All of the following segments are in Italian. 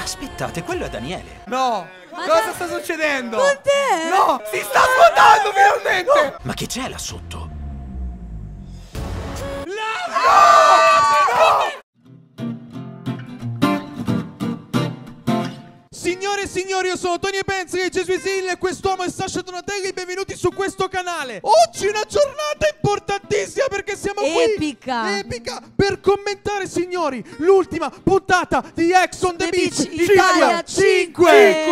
Aspettate, quello è Daniele. No! Cosa sta succedendo? Con te? No! Si sta svuotando finalmente! Ma che c'è là sotto? Signore e signori, io sono Tony Penz e Gesù Sil e quest'uomo è Sasha Donatelli. Benvenuti su questo canale. Oggi è una giornata importantissima perché siamo epica per commentare, signori, l'ultima puntata di Ex on the Beach Italia 5.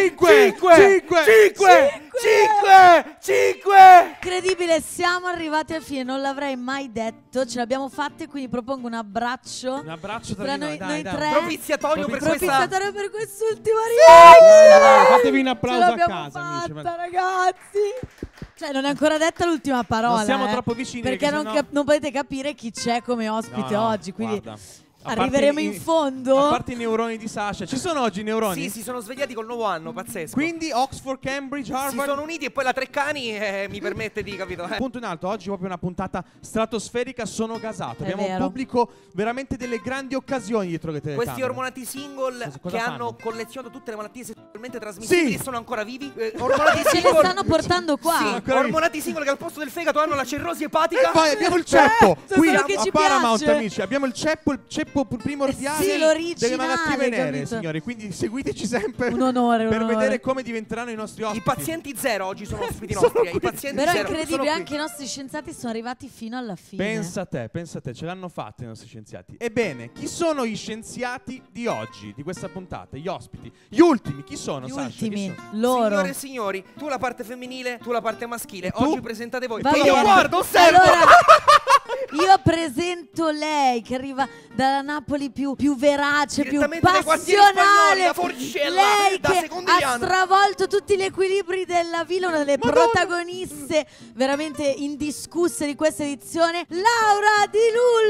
Incredibile, siamo arrivati alla fine, non l'avrei mai detto, ce l'abbiamo fatta e quindi propongo un abbraccio. Un abbraccio tra noi tre. Propiziatorio per quest'ultima fatevi un applauso a casa, amici. Ragazzi. Cioè, non è ancora detta l'ultima parola. Non siamo troppo vicini perché non potete capire chi c'è come ospite oggi, quindi arriveremo in fondo. A parte i neuroni di Sasha. Ci sono oggi i neuroni? Sì, si sono svegliati col nuovo anno, pazzesco. Quindi Oxford, Cambridge, Harvard si sono uniti e poi la Treccani mi permette di, capito? Punto in alto, oggi è proprio una puntata stratosferica, sono gasato. Abbiamo vero. un pubblico veramente delle grandi occasioni dietro le telecamere. Questi ormonati single cosa che fanno? hanno collezionato tutte le malattie sessualmente trasmissibili e sono ancora vivi. Ormonati Ce single le stanno portando qua. Sì, ormonati single che al posto del fegato hanno la cirrosi epatica. E poi abbiamo il ceppo. Qui quello a che ci Paramount, piace. amici, abbiamo il ceppo primordiale l'originale, delle malattie venere, capito? signori. Quindi seguiteci sempre Un onore, per un onore. vedere come diventeranno i nostri ospiti. I pazienti zero oggi sono ospiti nostri. I pazienti Però è zero. incredibile, anche i nostri scienziati sono arrivati fino alla fine. Pensa a te, ce l'hanno fatta i nostri scienziati. Ebbene, chi sono gli scienziati di oggi, di questa puntata? Gli ospiti, gli ultimi, chi sono? Gli Sasha? ultimi, Chi sono? loro. Signore e signori, tu la parte femminile, tu la parte maschile. tu? Oggi presentate voi. Va E io bene. guardo, osservo. Allora, io presento lei che arriva dalla Napoli più verace, più Direttamente dai quartieri spagnoli, passionale. da Forcella, Lei da che ha Secondigliano. stravolto tutti gli equilibri della villa, una delle protagoniste veramente indiscusse di questa edizione, Laura Di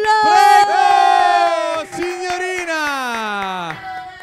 Lullo. Prego, signorina!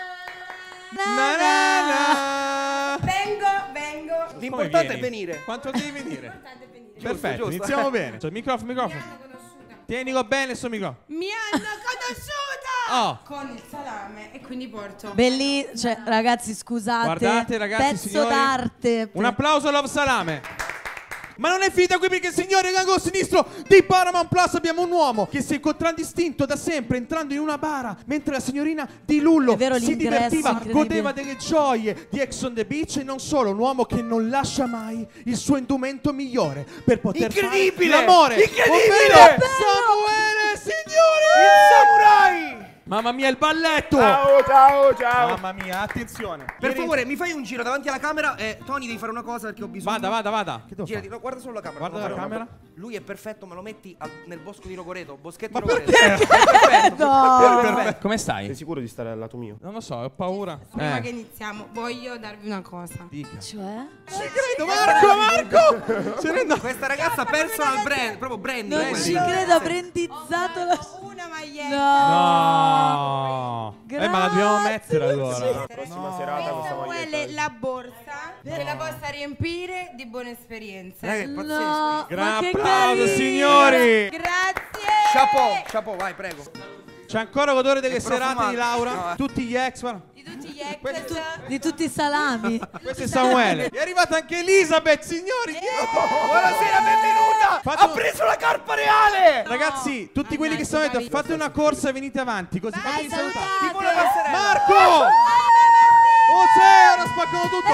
Na, Na, na. na. Vengo. L'importante Come è venire. Quanto devi venire? Importante venire. Perfetto, giusto. iniziamo bene. Cioè, microfono. Mi hanno conosciuta. Tienilo bene sto microfono. Mi hanno conosciuta! Oh. Con il salame e quindi porto. Cioè, ragazzi, scusate. Guardate, ragazzi, pezzo signori, d'arte. Un applauso a Love Salame. Ma non è finita qui perché, signori, l'angolo sinistro di Paramount Plus abbiamo un uomo che si è contraddistinto da sempre entrando in una bara mentre la signorina Di Lullo È vero, si l'ingresso divertiva, incredibile. godeva delle gioie di Ex on the Beach e non solo, un uomo che non lascia mai il suo indumento migliore per poter Incredibile! fare l'amore. Incredibile! Ovvero Samuele, signori! Il samurai! Mamma mia, il balletto! Ciao. Mamma mia, attenzione. Per favore, mi fai un giro davanti alla camera. Tony, devi fare una cosa perché ho bisogno. Vada. Che devo Girati, fare? no, guarda solo la camera. Guarda la camera. Lui è perfetto, me lo metti nel bosco di Rogoreto. Boschetto Ma di Rogoreto. perché? Perfetto. Come stai? Sei sicuro di stare al lato mio? Non lo so, ho paura. Prima che iniziamo, voglio darvi una cosa. Dica. Cioè? Ci credo, Marco! Se ne andò. Questa ragazza personal brand, proprio branding. Non ci credo, ha brandizzato la... Ho una maglietta. No! Grazie. Ma la dobbiamo mettere allora. Prossima serata questa Questa maglietta. è la borsa che la possa riempire di buone esperienze. Che pazzesco. No, Gran ma che applauso, carini. signori! Grazie. Chapeau, vai, prego. C'è ancora l'odore delle È serate profumato. di Laura. No. Tutti gli ex, guarda. Di tutti gli ex. Di tutti i salami. Questo è Samuele. È arrivata anche Elisabeth, signori. Buonasera, benvenuta. Fate Ha un- preso la carpa reale. Ragazzi, tutti quelli che stanno dentro, fate una corsa e venite avanti. Così Dai, fatevi salutare. Tipo una salutate. passerella. Marco! Oh, sì, ora spaccano tutto.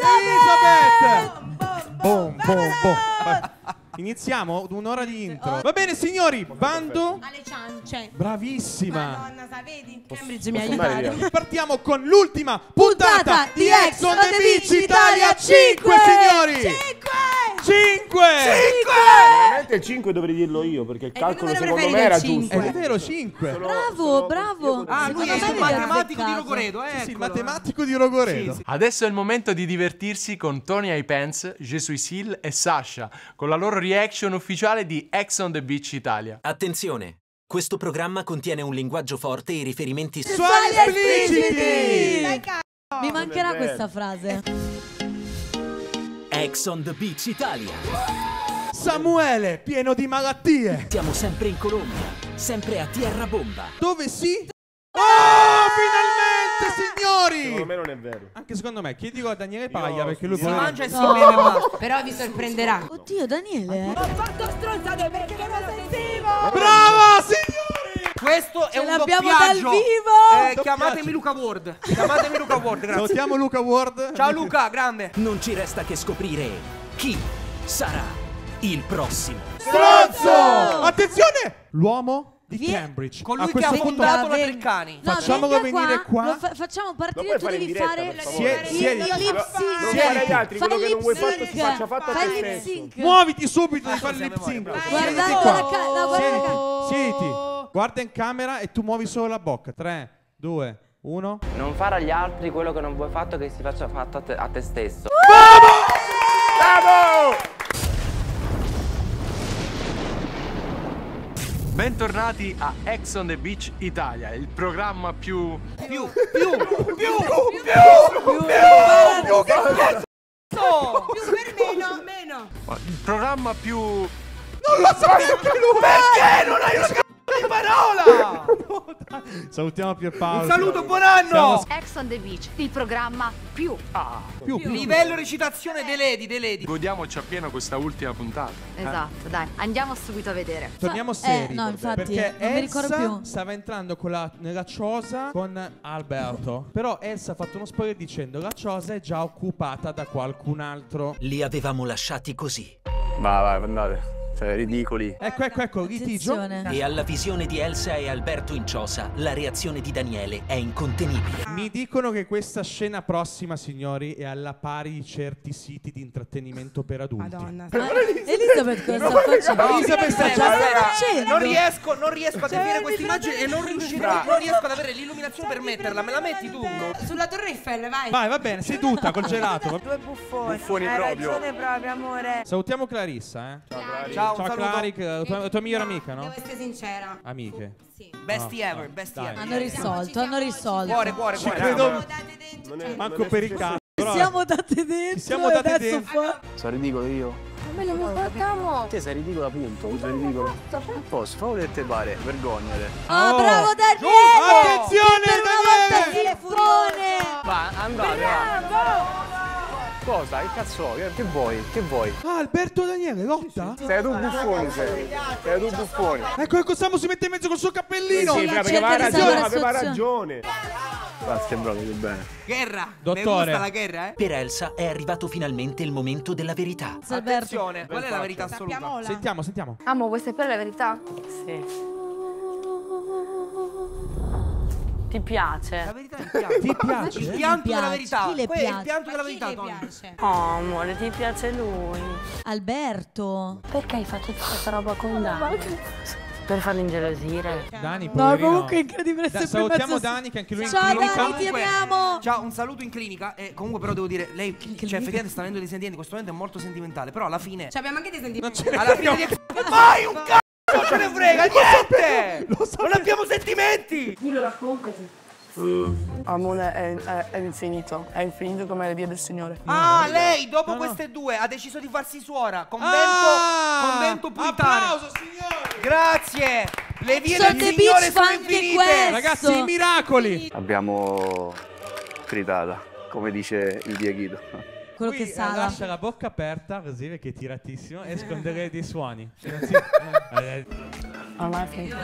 Elisabeth! Boom. Vai. Iniziamo un'ora di intro. Va bene, signori, bando. Alle ciance. Bravissima. Madonna, sapete? Cambridge mi ha Posso andare aiutato. via? Partiamo con l'ultima puntata di Ex on the Beach Italia 5, signori. 5. Veramente il 5 dovrei dirlo io perché il calcolo numero secondo me preferito era è il giusto. 5. È vero, 5. Bravo. Ah, lui è Secondo il me vi matematico di azzeccato. Rogoreto, Sì, il eccolo. matematico di Rogoreto. Sì. Adesso è il momento di divertirsi con Tony ai Pants, Gesù Sil e Sasha con la loro reaction ufficiale di Ex on the Beach Italia. Attenzione, questo programma contiene un linguaggio forte e riferimenti Sessuali espliciti. Dai, cazzo. Mi mancherà Non è vero. questa frase. Ex on the Beach Italia. Samuele, pieno di malattie. Siamo sempre in Colombia, sempre a Tierra Bomba. Dove si... Oh, signori! Secondo me non è vero. Anche secondo me, chiedico a Daniele Paglia perché lui Si vuole... mangia e si beve basta. Però vi sorprenderà. Oddio, Daniele. Ho fatto stronzate perché non lo sentivo. Brava, signori! Questo è Ce un l'abbiamo doppiaggio. dal vivo! Chiamatemi Luca Ward. Chiamatemi Luca Ward, grazie. Salutiamo Luca Ward. Ciao Luca, grande. Non ci resta che scoprire chi sarà il prossimo. Stronzo! Attenzione! L'uomo di Cambridge. Colui A che ha questo punto fondato la Treccani. No, Facciamolo venga venire qua. Lo facciamo partire, puoi tu fare in devi diretta, fare per favore. Siediti. il lip Non sync. fare agli altri, Fai quello che non vuoi lip fatto si sync. faccia fatto a Fai te lip stesso. sync. Muoviti subito di fare il lip sync. Guardando qua. la no, guarda. Siediti. Guarda in camera e tu muovi solo la bocca. 3, 2, 1. Non fare agli altri quello che non vuoi fatto che si faccia fatto a te stesso. Bravo! Bentornati a Ex on the Beach Italia, il programma più Meno. il programma più Non lo so neanche lui. Perché non hai una c***o di parola? Salutiamo Pierpaolo. Un saluto, buon anno. Ex on the Beach, il programma più. Livello recitazione dei Lady. godiamoci appieno questa ultima puntata. Esatto, dai, andiamo subito a vedere. Torniamo seri. no, infatti, perché non mi ricordo Elsa più. stava entrando nella choza con Alberto. Però Elsa ha fatto uno spoiler dicendo la choza è già occupata da qualcun altro. Li avevamo lasciati così. Vai, andate. Cioè, ridicoli. Ecco, litigio. Attenzione. E alla visione di Elsa e Alberto in ciosa, la reazione di Daniele è incontenibile. Mi dicono che questa scena prossima, signori, è alla pari di certi siti di intrattenimento per adulti. Madonna. Elisabeth cosa sta facendo? Elisabeth sta Cosa già sta facendo? Non riesco a definire questa immagine e non riesco ad avere l'illuminazione per metterla. Me la metti tu? Sulla Torre Eiffel, vai. Vai, va bene, seduta col gelato. Due buffoni. Buffoni Hai proprio. ragione proprio, amore. Salutiamo Clarissa, Ciao, un Ciao saluto. Claric, la tua migliore amica, no? Devo essere sincera. Amiche. Sì. Bestie No, ever, bestie dai. ever. Hanno risolto. Cuore. Ci credo Date dentro. manco per il cazzo. Ci siamo date dentro. Ci siamo date e adesso dentro. fa- Sono ridicolo io? Come lo guardiamo? Te sei ridicolo appunto, tu sei ridicolo. Non posso, fa quello che te pare, vergognate. Ah, Oh. bravo Daniele! Attenzione, Per una volta Daniele! si espone! Va, andate. Cosa? Che cazzo? Che vuoi? Che vuoi? Ah, Alberto Daniele, lotta? Sei tu buffoni, sei tu buffoni. Ecco, Samu si mette in mezzo col suo cappellino. Sì, perché cerca di salvare la aveva situazione. ragione. Grazie, proprio che bene. Guerra. Dottore. Mi gusta la guerra, eh? Per Elsa è arrivato finalmente il momento della verità. Alberto. Attenzione, qual è la verità assoluta? Sentiamo. Amo, vuoi sapere la verità? Sì. Ti piace? La verità mi piace. Ti piace? Il pianto Chi della piace? verità. Chi le Quello è il piace? pianto della Chi verità, le Tony. piace? Oh, amore, ti piace lui? Alberto. Perché hai fatto tutta questa roba con Dani? Per farli ingelosire? Dani, No, poverino. comunque è incredibile. sempre Salutiamo mezzo- Dani che anche lui è in Ciao clinica. Dani, ti amiamo. Ciao, un saluto in clinica. E comunque però devo dire, lei effettivamente sta avendo dei sentimenti, in questo momento è molto sentimentale. Però alla fine. Ci abbiamo anche dei sentimenti. Alla fine di... Vai un cazzo! Non ce ne frega niente! Lo so. Non abbiamo sentimenti! Amore è infinito. È infinito come le vie del Signore. Ah, lei dopo queste due ha deciso di farsi suora. Convento puritano. Applauso, signori. Grazie. Le vie Ex on del the Signore Beach sono fa anche infinite. questo. Ragazzi, i miracoli. Abbiamo fritata, come dice il Dieghito. Quello Qui, che sa. lascia la bocca aperta così perché è tiratissimo e escondere dei suoni. Se non si- Ormai è finito.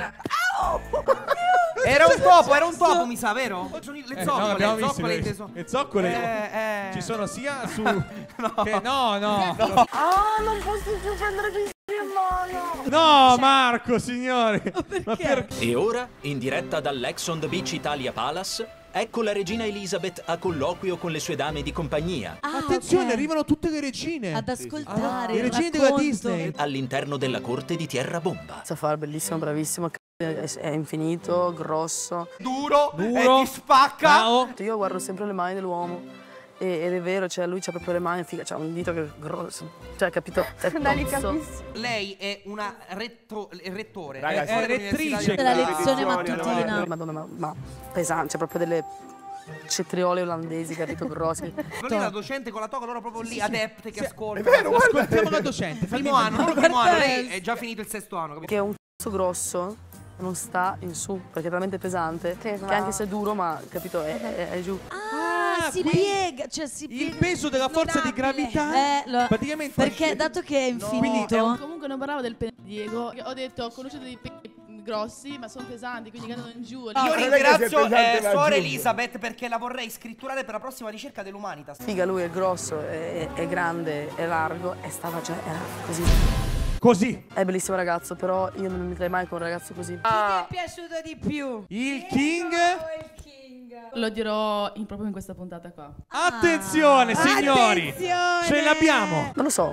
Era un topo, mi sa, vero? Sono le no, l'abbiamo visto. zoccole inteso. Le zoccole ci sono sia su che no. Ah, non posso più prendere più in mano. No, Marco, signori. Ma perché? E ora, in diretta dall'Ex on the Beach Italia Palace, ecco la regina Elizabeth a colloquio con le sue dame di compagnia. Ah, attenzione, ok. arrivano tutte le regine. Ad ascoltare. Le il regine della racconto. Disney. All'interno della corte di Tierra Bomba. Sa fare bellissimo, bravissimo. È infinito, grosso. Duro. E Duro. ti spacca. Ciao. Io guardo sempre le mani dell'uomo. Ed è vero, cioè lui c'ha proprio le mani, figa, c'ha un dito che è grosso. Cioè, capito? È tozzo. Lei è una rettore. Ragazzi, È rettrice. Della lezione mattutina. Madonna, ma pesante, c'è proprio delle cetriole olandesi, capito? Grosse. Però lei è la docente con la toga, loro proprio lì, adepte che ascoltano. È vero, guarda. Ascoltiamo la docente. Primo anno, non primo anno, lei è già finito il sesto anno, capito? Che è un cazzo grosso non sta in su, perché è talmente pesante che anche se è duro, ma capito, è giù. Si piega, cioè si piega. Il peso della forza di gravità praticamente perché dato che è infinito. Comunque non parlavo del pene di Diego. Ho detto conoscete dei peni grossi, ma sono pesanti, quindi cadono in giù. Io ringrazio Suor Elisabeth perché la vorrei scritturare per la prossima ricerca dell'Umanitas. Figa, lui è grosso, è grande, è largo e stava già, era così. Così. È bellissimo ragazzo, però io non mi metterei mai con un ragazzo così. Chi ti è piaciuto di più? Il King. Lo dirò proprio in questa puntata qua. Attenzione, signori. Attenzione. Ce l'abbiamo. Non lo so.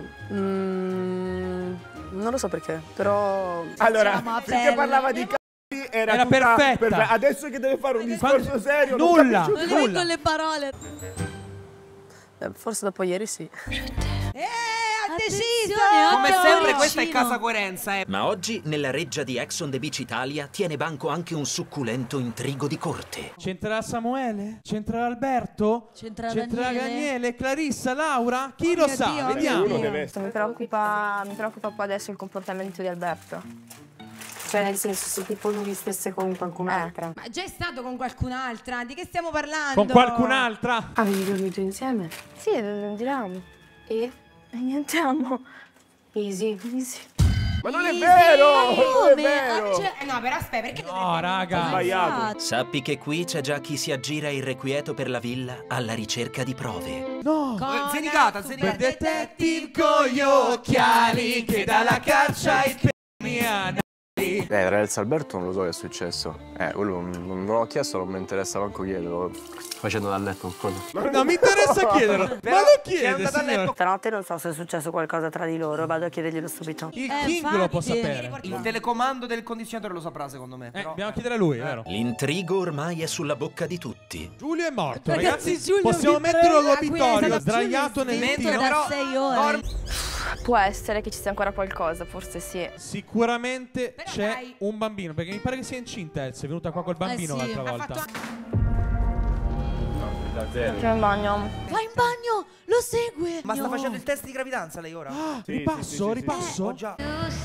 Non lo so perché, però... Allora, finché parlava di c***i era perfetta. Adesso che deve fare un discorso serio, nulla. Non le vengono le parole. Forse dopo ieri sì. Come sempre questa è casa coerenza. Ma oggi nella reggia di Ex on the Beach Italia tiene banco anche un succulento intrigo di corte. C'entrerà Samuele? C'entrerà Alberto? C'entrerà Daniele? Clarissa? Laura? Chi lo sa? Vediamo. Mi preoccupa un po' adesso il comportamento di Alberto. Cioè nel senso se tipo lui stesse con qualcun'altra. Ma già è stato con qualcun'altra? Di che stiamo parlando? Con qualcun'altra? Avevi dormito insieme? Sì, dormivamo. E nientiamo. Easy. Ma non è vero! Non è vero! No, però aspetta, perché no, raga, sbagliato. Sappi che qui c'è già chi si aggira irrequieto per la villa alla ricerca di prove. No! Zenigata. Per detective con gli occhiali che dà la caccia ai piani. Ragazzi, Alberto non lo so che è successo. Quello non l'ho chiesto, non mi interessa manco chiederlo. Facendo dal letto un po'. Non mi interessa chiederlo. Ma lo chiede, signora. Stanotte non so se è successo qualcosa tra di loro, vado a chiederglielo subito. Il King lo può sapere. Il telecomando del condizionatore lo saprà, secondo me. Però. Dobbiamo chiedere a lui, vero? L'intrigo ormai è sulla bocca di tutti. Giulio è morto, Ragazzi, Giulio possiamo metterlo all'obitorio, Giulio sdraiato nel letto lettino. da 6 ore. Può essere che ci sia ancora qualcosa, forse sì. Sicuramente Però c'è dai. un bambino, perché mi pare che sia incinta Elsa, è venuta qua col bambino sì. l'altra volta. C'è in bagno. Va in bagno, lo segue. Ma sta facendo il test di gravidanza lei ora? Ripasso. Ho già.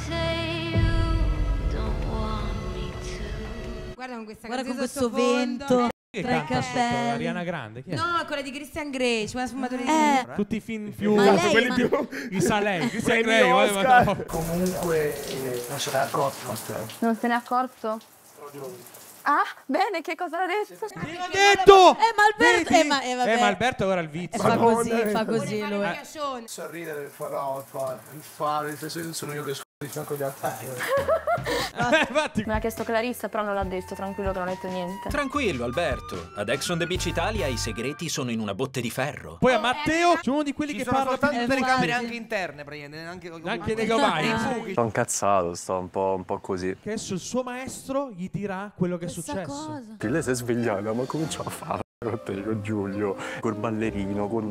Guarda con questa Guarda con canzone questo sottofondo. vento. Che Tra i canta sotto? capelli. Ariana Grande, chi è? No, quella di Christian Grey, c'è una sfumatura di Tutti i film più Ma lei, quelli ma- più... i sa lei, Christian Premi Grey, Oscar. no. Comunque non se n'è accorto. Non se n'è accorto? Ah, bene, che cosa l'ha detto? L'ho detto! Ma Alberto, Vedi? vabbè. Ma Alberto ora il vizio. Fa così lui. Sorridere, fare, nel senso che sono io che di fianco agli altri. Infatti. Me l'ha chiesto Clarissa, però non l'ha detto, tranquillo che non ha detto niente. Tranquillo, Alberto. Ad Ex on the Beach Italia i segreti sono in una botte di ferro. Poi a Matteo c'è uno di quelli Ci che sono parla più soltanto telecamere anche interne, praticamente. Anche dei gomai. Sono incazzato, sto un po' così. Che adesso il suo maestro gli dirà quello che è successo. Che lei si è svegliata, ma comincia a fare con Giulio, col ballerino, con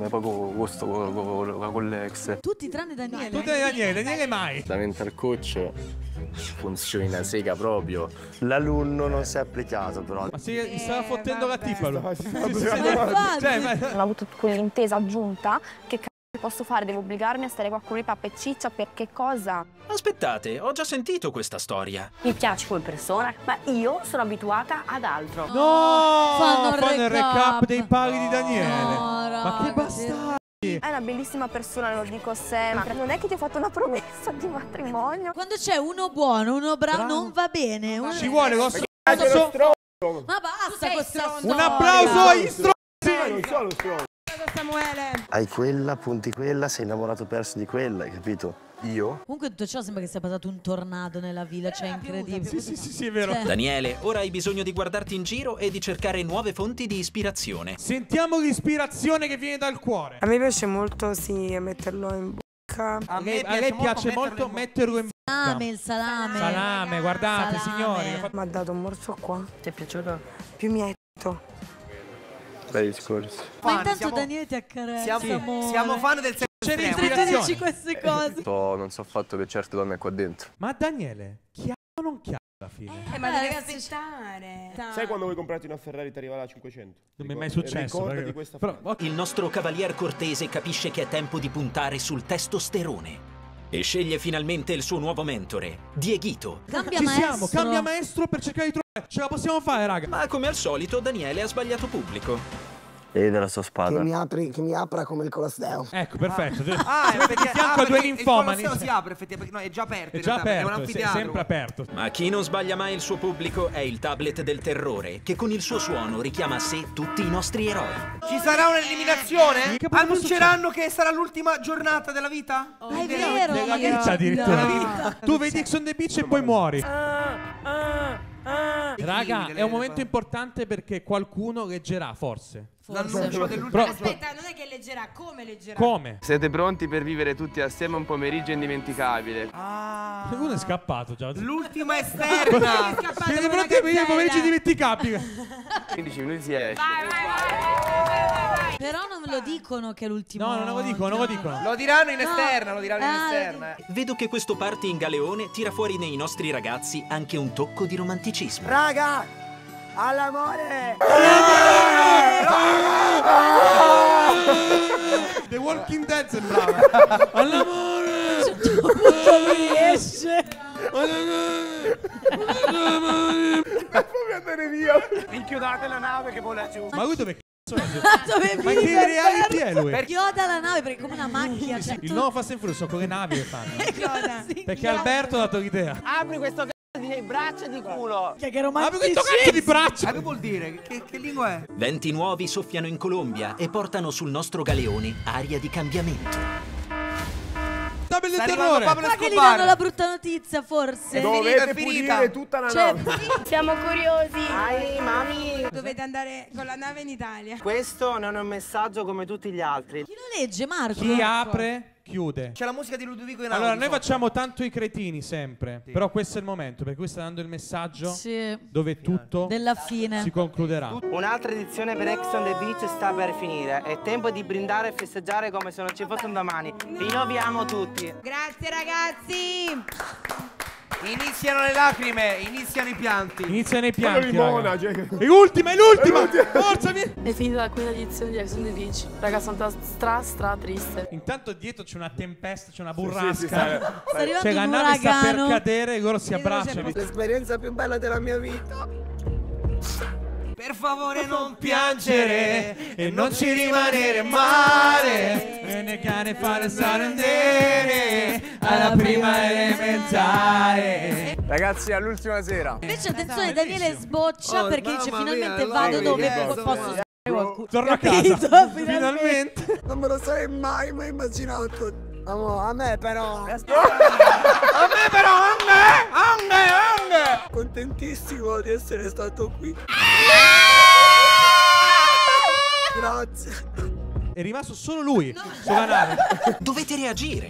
l'ex. Tutti tranne Daniele. Tu Daniele mai. Da mental coach funziona sega proprio. L'alunno non si è applicato però. Ma si stava fottendo la tipa lui. Non ho avuto quell'intesa aggiunta che cazzo posso fare? Devo obbligarmi a stare qua con i papà e ciccia per che cosa? Aspettate, ho già sentito questa storia. Mi piaci come persona, ma io sono abituata ad altro. No! Fanno il recap dei pari di Daniele. Ma che bastardi! È una bellissima persona, lo dico sempre. Non è che ti ho fatto una promessa di matrimonio. Quando c'è uno buono, uno bravo, non va bene. Ci vuole lo stronzo. Ma basta con stronzo. Un applauso agli stronzi. Non sono stronzo. Samuele. Hai quella, punti quella, sei innamorato perso di quella, hai capito? Io? Comunque tutto ciò sembra che sia passato un tornado nella villa, cioè incredibile. Sì, è vero. Daniele, ora hai bisogno di guardarti in giro e di cercare nuove fonti di ispirazione. Sentiamo l'ispirazione che viene dal cuore. A me piace molto, sì, metterlo in bocca. A lei piace molto metterlo in bocca. Il salame. Salame, guardate signori. Mi ha dato un morso qua. Ti è piaciuto? Più mietto. Bei discorsi. Ma intanto Daniele ti accarezza. Siamo fan del C'è Dici queste cose. Non so affatto per certe donne qua dentro. Ma Daniele, chiaro o non chiaro alla fine? Ma devi aspettare. Sai quando vuoi comprarti una Ferrari ti arriva la 500? Non mi è mai successo. Ricordati questa Il nostro cavalier cortese capisce che è tempo di puntare sul testosterone. E sceglie finalmente il suo nuovo mentore, Dieguito. Cambia maestro. Cambia maestro per cercare di trovare. Ce la possiamo fare, raga. Ma come al solito Daniele ha sbagliato pubblico. E della sua spada. Che mi apra come il Colosseo. Ecco, perfetto. Di fianco a due ninfomani. Il Colosseo si apre effettivamente, no, è già aperto. È già aperto, è un anfiteatro. sempre aperto. Ma chi non sbaglia mai il suo pubblico è il tablet del terrore, che con il suo suono richiama a sé tutti i nostri eroi. Ci sarà un'eliminazione? Annunceranno che sarà l'ultima giornata della vita? È vero. Della vita addirittura. Tu vedi Ex on the Beach e poi muori. Raga, è un momento importante perché qualcuno leggerà, forse. L'annuncio dell'ultimo. Aspetta, non è che leggerà, come leggerà? Come? Siete pronti per vivere tutti assieme un pomeriggio indimenticabile? Uno è scappato già. L'ultima esterna. Siete pronti per vivere un pomeriggio indimenticabile? 15 minuti si esce. Vai. Però non me lo dicono che è l'ultimo. No, non lo dicono. Lo diranno in esterna, lo diranno in esterna. Vedo che questo party in galeone tira fuori nei nostri ragazzi anche un tocco di romanticismo. Raga, all'amore! The Walking Dead sembrava. All'amore! Non riesce. Fammi andare via. Inchiodate la nave che vola giù. Ma lui dove cazzo è? Dove Ma che reality è lui? Chioda la nave perché è come una macchina. Cioè, Il nuovo Fast and Furious con le navi che fanno. Perché Perché Alberto ha dato l'idea. Apri questo cazzo di braccia di culo. Che Apri romanticismo. questo cazzo di braccia. Che vuol dire? Che lingua è? Venti nuovi soffiano in Colombia e portano sul nostro galeone aria di cambiamento. Tabel del Sta terrore. arrivando Pablo Ma che gli Escobar. danno la brutta notizia, forse? Dovete finita. pulire tutta la Cioè, nave. Siamo curiosi. Ai, mami. Dovete andare con la nave in Italia. Questo non è un messaggio come tutti gli altri. chi lo legge, Marco? Chi apre, chiude. C'è la musica di Ludovico Einaudi. Allora, noi sotto. facciamo tanto i cretini sempre. Però questo è il momento, perché lui sta dando il messaggio Sì. dove tutto Della fine. si concluderà. Un'altra edizione per Ex on the Beach sta per finire. È tempo di brindare e festeggiare come se non ci fosse un domani. Vi amiamo tutti. Grazie ragazzi. Iniziano le lacrime, iniziano i pianti. Iniziano i pianti, limona, raga. cioè. È l'ultima, è l'ultima. Forza, via. È finita la quinta edizione di Ex on the Beach. Raga, sono stra triste. Intanto dietro c'è una tempesta, c'è una Sì, burrasca. Sta arrivando Cioè la un nave sta per uragano. cadere e loro si abbracciano. L'esperienza più bella della mia vita. Per favore non piangere e non ci rimanere male. E ne cane fare sarandere alla prima elementare. Ragazzi, all'ultima sera. Invece attenzione, Daniele sboccia Oh, perché dice mamma finalmente mia, vado allora, dove yes, posso yes. qualcuno. Torno a Capito? casa. Finalmente. Non me lo sarei mai immaginato. A me però. Contentissimo di essere stato qui. Grazie. È rimasto solo lui sulla nave. Dovete reagire.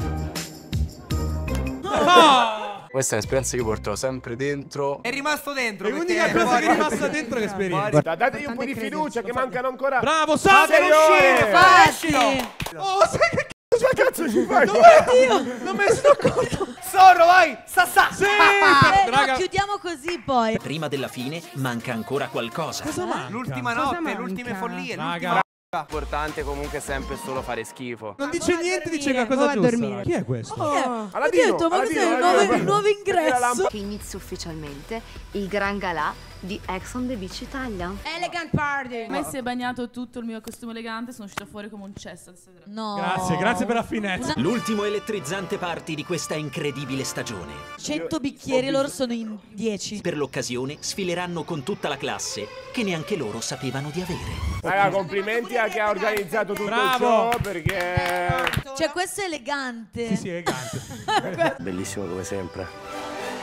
Questa è un'esperienza che io porterò sempre dentro. È rimasto dentro. È l'unica cosa che è rimasta dentro che esperienza. Guarda, dategli un po' di fiducia che mancano ancora. Bravo, Sandro! Facile. Oh, sai che Cosa cazzo ci fai? non me ne sono accorto. Zorro, vai! Sassà! Sì! No, chiudiamo così poi. Prima della fine manca ancora qualcosa. Cosa manca? L'ultima Cosa notte, manca? l'ultime follie. Raga, L'importante comunque è sempre solo fare schifo. non dice niente, dice la cosa giusta. Chi è questo? Ho Aladino, detto, ma cos'è un Aladino. nuovo ingresso? Che inizia ufficialmente il gran galà di Ex on the Beach Italia. Elegant party. A me si è bagnato tutto il mio costume elegante, sono uscita fuori come un cesso. No. Grazie per la finezza. L'ultimo elettrizzante party di questa incredibile stagione. 100 bicchieri, loro sono in 10. Per l'occasione sfileranno con tutta la classe che neanche loro sapevano di avere. Raga, complimenti a chi ha organizzato tutto Bravo. ciò perché... Cioè, questo è elegante. Sì, elegante. Bellissimo come sempre.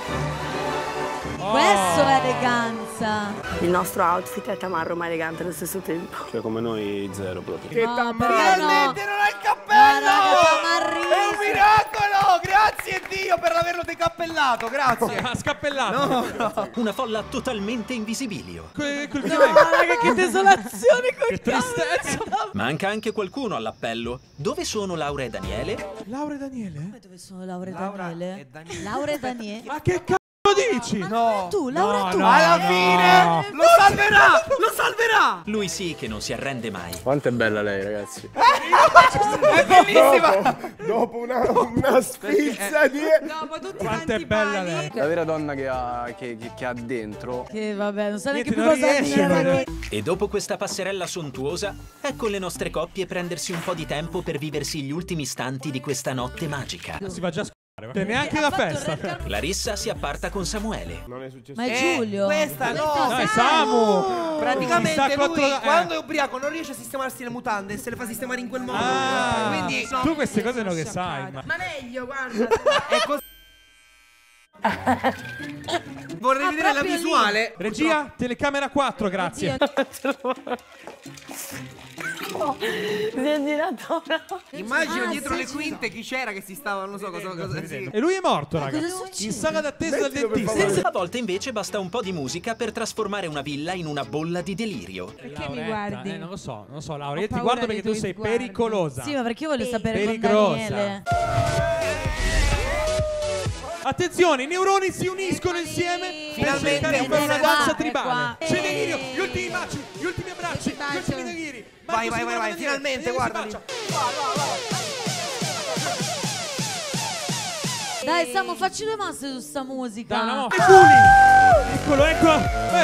Questo è eleganza. Il nostro outfit è tamarro ma elegante allo stesso tempo. Cioè come noi zero proprio. Che No, tamarro. Finalmente non ha il Ma cappello! raga, È un miracolo! Grazie Dio per averlo decappellato, grazie! Ha scappellato. Una folla totalmente invisibilio. Col No, raga, che desolazione. Che tristezza. Manca anche qualcuno all'appello. Dove sono Laura e Daniele? Laura e Daniele? Dove sono Laura e Laura Daniele? e Daniele. Laura e Daniele. Ma che cazzo dici? No. Tu, Laura, tu. Alla fine lo salverà! Lo salverà! Lui sì che non si arrende mai. Quanto è bella lei, ragazzi. È bellissima! Dopo una sfilza di... Dopo tutti Quanto è bella lei. La vera donna che ha dentro. Che vabbè, non sa neanche più Niente, non cosa riesce, dire. E dopo questa passerella sontuosa, ecco le nostre coppie prendersi un po' di tempo per viversi gli ultimi istanti di questa notte magica. Si va già a scuola. Neanche la festa. Clarissa si apparta con Samuele. Non è successo. Ma è Giulio. Questa no! Dai, Samu! Praticamente lui quando è ubriaco non riesce a sistemarsi le mutande e se le fa sistemare in quel modo. Quindi Tu queste cose non le sai. Ma meglio, guarda. è così. Vorrei vedere la visuale. Regia, telecamera 4, grazie. Si è girato. Immagino dietro le quinte chi c'era che si stava, non so cosa sì. E lui è morto, raga. cosa succede? In sala d'attesa del dentista. A volte invece basta un po' di musica per trasformare una villa in una bolla di delirio. Perché mi guardi? Non lo so, Laura. Io ti paura guardo dei perché tu tuoi sei sguardi. pericolosa. Sì, ma perché io voglio sapere con Pericolosa. Daniele. Attenzione, i neuroni si uniscono insieme per cercare di fare una danza tribale. C'è delirio, gli ultimi baci, gli ultimi abbracci, gli ultimi deliri. Vai, finalmente, guardali. Dai, Samu, facci due mosse su sta musica. Dai, una mossa. I culi! Eccolo.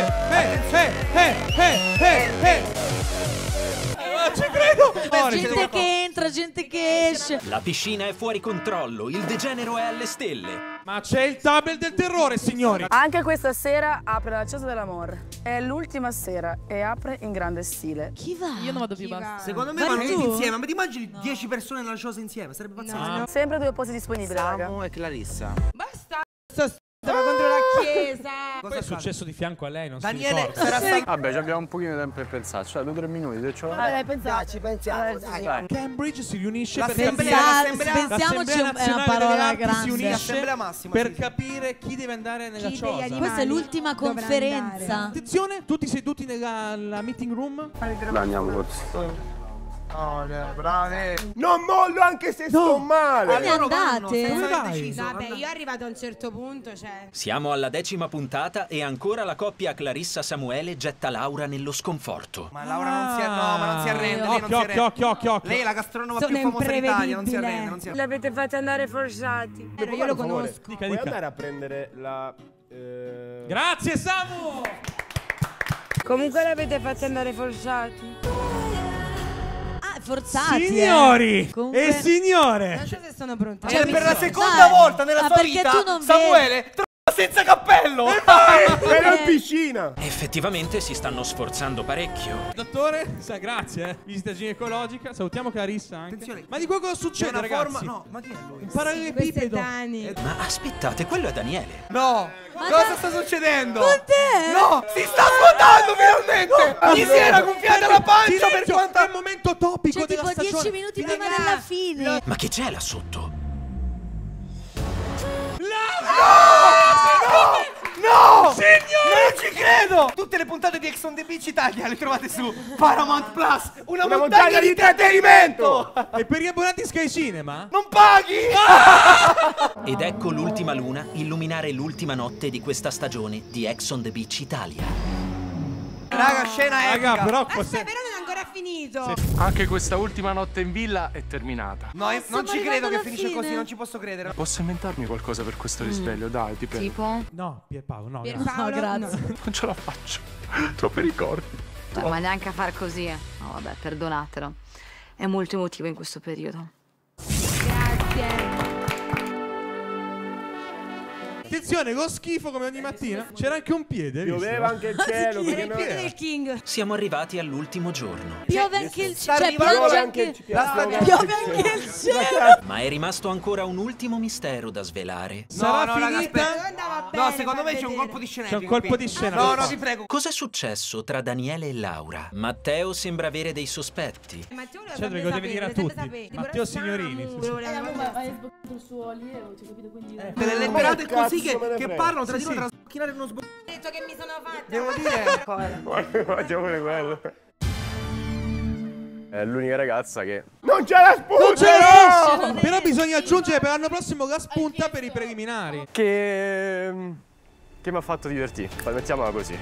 Ci credo! Gente che entra, gente che esce. La piscina è fuori controllo, il degenero è alle stelle. Ma c'è il tabel del terrore, signori. Anche questa sera apre la Chiesa dell'Amore. È l'ultima sera e apre in grande stile. Chi va? Io non vado più, basta. Secondo me vanno tutti insieme. Ma ti immagini 10 persone nella cosa insieme? Sarebbe pazzesco. Sempre due posti disponibili, raga. Samu e Clarissa. Basta. Stava contro la chiesa. Cosa è successo di fianco a lei? Non si Daniele ricorda. sarà stato. Vabbè, abbiamo un pochino di tempo per pensarci. Cioè, 2 o 3 minuti. Se ce l'ho. Dai, pensaci, pensiamo. dai. Cambridge si riunisce per Pensiamoci, è una parola grande. si unisce L'assemblea massima, per sì. capire chi deve andare nella Chi degli cosa. animali Questa è l'ultima dovrà conferenza. andare. Attenzione, tutti seduti nella meeting room. Dai, andiamo forse. Non mollo anche se sto male. Come andate? Dove vai? Vabbè, io arrivato a un certo punto, cioè. Siamo alla 10ª puntata e ancora la coppia Clarissa-Samuele getta Laura nello sconforto. Ma Laura non si arrende. Lei non si arrende. Occhio. Lei è la gastronoma Sono più famosa d'Italia. Non si imprevedibile. arrende, non si arrende. L'avete fatti andare forzati. Io lo conosco. Puoi andare a prendere la... Grazie, Samu! Comunque l'avete fatti andare forzati. Forzati. Signori Comunque- e signore. Non so se sono pronta. Cioè, per la seconda volta nella sua perché vita tu non Samuele trova senza cappello. Era in piscina. Effettivamente si stanno sforzando parecchio. Dottore, grazie. Visita ginecologica. Salutiamo Clarissa anche. Attenzione. Ma di qua cosa C'è succede, una ragazzi? forma. No, ma chi è lui? Un parallelepipedo. Ma aspettate, quello è Daniele. No. Cosa sta succedendo? Con te? No, si sta svuotando finalmente. Gli si era gonfiata la pancia per quanto. È il momento topico C'è della tipo 10 stagione. minuti prima della fine. Ma che c'è là sotto? No! Signore! Non ci credo! Tutte le puntate di Ex on the Beach Italia le trovate su Paramount Plus. Una montagna di intrattenimento! E per gli abbonati Sky Cinema? Non paghi! Ed ecco l'ultima luna illuminare l'ultima notte di questa stagione di Ex on the Beach Italia. Raga, scena epica. Raga, però Aspetta, però non è ancora finito. Anche questa ultima notte in villa è terminata. No, non ci credo che finisce fine. così, non ci posso credere. Posso inventarmi qualcosa per questo risveglio? Dai, ti prego. Tipo? No, Pierpaolo, no. Pierpaolo, No, grazie. no. Non ce la faccio. Troppi ricordi. Ma neanche a far così. No, vabbè, perdonatelo. È molto emotivo in questo periodo. Grazie. Attenzione, lo schifo come ogni mattina. C'era anche un piede. Pioveva anche il cielo. Era il piede del King. Siamo arrivati all'ultimo giorno. Piove anche il sta cielo. Cioè, arrivando piange anche anche. il Piove anche il cielo. Ma è rimasto ancora un ultimo mistero da svelare. Sarà raga, finita? aspetta. No, secondo me c'è un colpo di scena. C'è un colpo di scena. No, no, ti prego. Cos'è successo tra Daniele e Laura? Matteo sembra avere dei sospetti. Matteo lo Cioè, deve lo devi dire a sapere, tutti. sapere. Matteo Signorini. Samu, sì, sì. lo voleva Ma hai sboccato il suo allievo, ci capito? Quindi. Delle letterate cazzo così me ne che frega. parlano tra di loro, tra sbocchinare uno sbocco. Ho detto che mi sono fatta. Devo dire. Faccio pure quello. È l'unica ragazza che... Non c'è la spunta! Non c'è no! la Però bisogna aggiungere per l'anno prossimo la spunta per i preliminari. Che... che mi ha fatto divertire. Mettiamola così.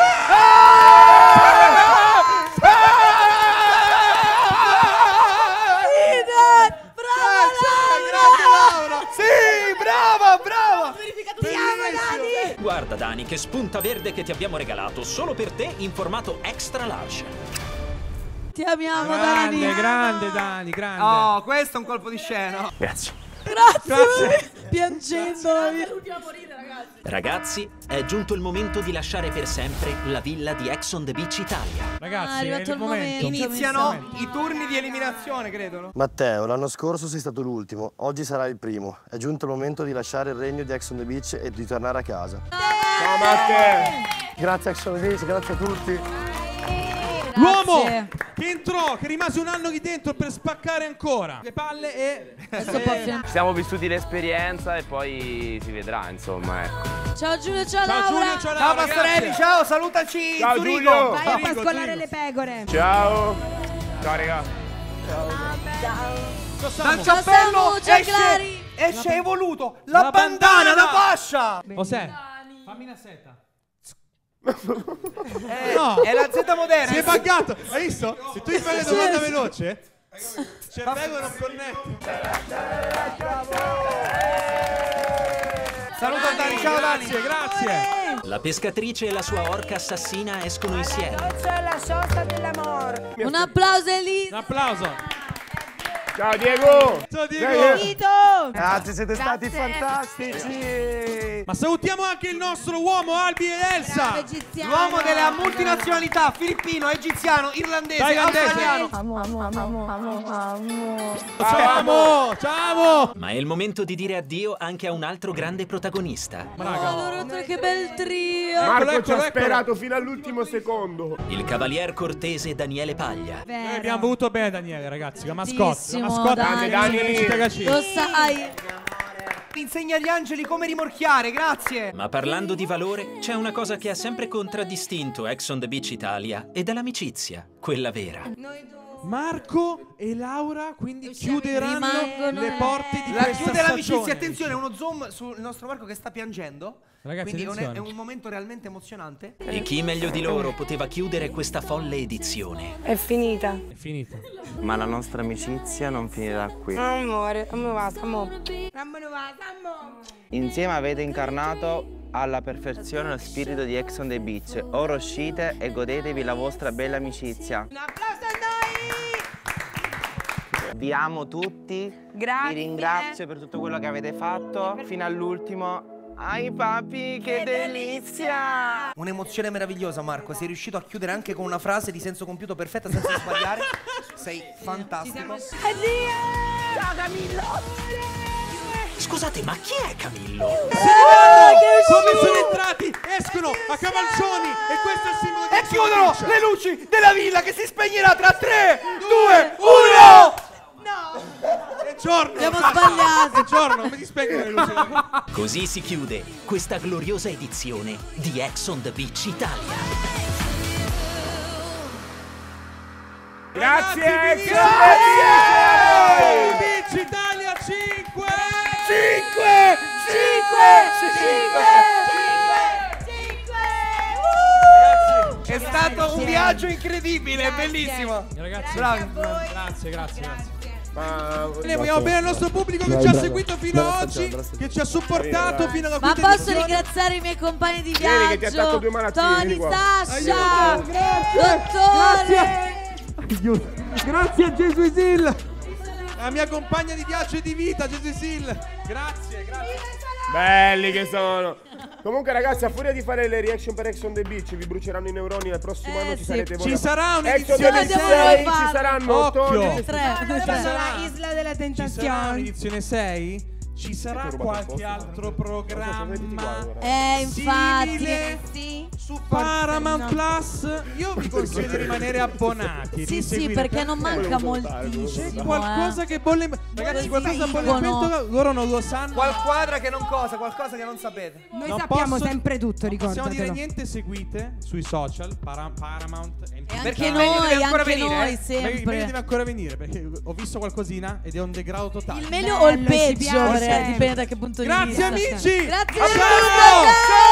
Sì, brava, brava! Guarda Dani, che spunta verde che ti abbiamo regalato solo per te in formato extra large. Ti amiamo, grande, Dani. Grande Dani, grande. Oh, questo è un colpo di scena. Grazie. Grazie. Piangendo. Ragazzi, è giunto il momento di lasciare per sempre la villa di Ex on the Beach Italia. Ragazzi, è il momento. Iniziano i turni di eliminazione, credo, no? Matteo, l'anno scorso sei stato l'ultimo, oggi sarai il primo. È giunto il momento di lasciare il regno di Ex on the Beach e di tornare a casa. Ciao Matteo! Grazie Ex on the Beach, grazie a tutti. L'uomo che entrò, che rimase un anno lì dentro per spaccare ancora le palle e... Siamo vissuti l'esperienza e poi si vedrà, insomma, ecco. Ciao Giulio, ciao Laura. Giulio, ciao Pastorelli, ciao, salutaci. Ciao Zurigo. Giulio. Vai a pascolare le pecore. Ciao. Ciao raga. Dal cappello esce evoluto la bandana da fascia. Cos'è? Fammi una seta. No, è la Z moderna. Si è buggato. Hai visto? Se tu gli fai le domande veloce, il cervello non connette. Saluto Dani, ciao Dani. Grazie. La pescatrice e la sua orca assassina escono insieme. C'è la sosta dell'amore. Un applauso Elisa. Un applauso. Ciao Diego. Ciao Diego. Grazie, siete stati fantastici. Ma salutiamo anche il nostro uomo Albi e Elsa. L'uomo della multinazionalità, filippino, egiziano, irlandese, australiano. Ciao. Ciao. Ma è il momento di dire addio anche a un altro grande protagonista. Allora, che bel trio. Marco ci ha sperato fino all'ultimo secondo. Il cavalier cortese Daniele Paglia. Noi abbiamo voluto bene Daniele, ragazzi, la mascotte. Dani. Lo sai. Insegna agli angeli come rimorchiare, grazie. Ma parlando di valore, c'è una cosa che ha sempre contraddistinto Ex on the Beach Italia ed è l'amicizia, quella vera. Marco e Laura quindi chiuderanno le porte di questa chiude l'amicizia. stagione. Attenzione, uno zoom sul nostro Marco che sta piangendo. Ragazzi, quindi è un momento realmente emozionante. E chi meglio di loro poteva chiudere questa folle edizione? È finita. È finita. Ma la nostra amicizia non finirà qui. Amore, Insieme avete incarnato alla perfezione lo spirito di Ex on the Beach. Ora uscite e godetevi la vostra bella amicizia. Un applauso a noi! Vi amo tutti. Grazie. Vi ringrazio per tutto quello che avete fatto fino all'ultimo. Ai papi, che delizia! Un'emozione meravigliosa, Marco. Sei riuscito a chiudere anche con una frase di senso compiuto perfetta senza sbagliare. Sei fantastico. Addio! Ciao Camillo! Scusate, ma chi è Camillo? Come sono entrati? Escono a cavalcioni e questo è il simbolo di E chiudono le luci della villa che si spegnerà tra 3, 2, 1! È giorno! Abbiamo sbagliato! È giorno, come ti spieghi le luci? Così si chiude questa gloriosa edizione di Ex on the Beach Italia. Grazie! Beach Italia 5! 5! È stato un viaggio incredibile, bellissimo. Ragazzi, bravi. Grazie. Noi vogliamo bene al nostro pubblico che ci ha seguito fino ad oggi, che ci ha supportato fino alla Ma quinta posso edizione. ringraziare i miei compagni di Vieni che ti viaggio, attacco 2 malattie, Tony, vieni qua. Sasha, dottore. Grazie a Gesù Isil, la mia compagna di viaggio e di vita, Gesù Isil. Grazie. Belli che sono. Comunque ragazzi, a furia di fare le reaction per Ex on the Beach vi bruceranno i neuroni, al prossimo anno ci sarete voi. Ci sarà Ex on the un'edizione Beach 6, 6, ci saranno Occhio. 3. La Isla della Ci sarà Tentazione. un'edizione 6? Ci sarà qualche altro programma Infatti. simile su Paramount Plus? Io vi consiglio di rimanere abbonati. Sì, perché non manca moltissimo. C'è qualcosa che bolle. Ragazzi, qualcosa bolle in pentola, loro non lo sanno. Qualquadra che non cosa, qualcosa che non sapete. Noi Non sappiamo posso- sempre tutto, Non possiamo dire ricordatelo. niente, seguite sui social Paramount e Anche meglio deve noi, ancora anche venire, noi, eh. Meglio sempre. deve ancora venire perché ho visto qualcosina ed è un degrado totale. Il meglio o il Bello, ci peggio, piace. dipende da che punto di vista. Grazie amici! Grazie Ciao! a tutti.